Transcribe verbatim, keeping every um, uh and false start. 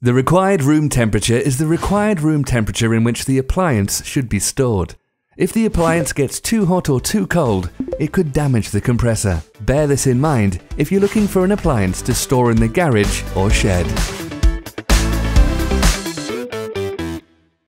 The required room temperature is the required room temperature in which the appliance should be stored. If the appliance gets too hot or too cold, it could damage the compressor. Bear this in mind if you're looking for an appliance to store in the garage or shed.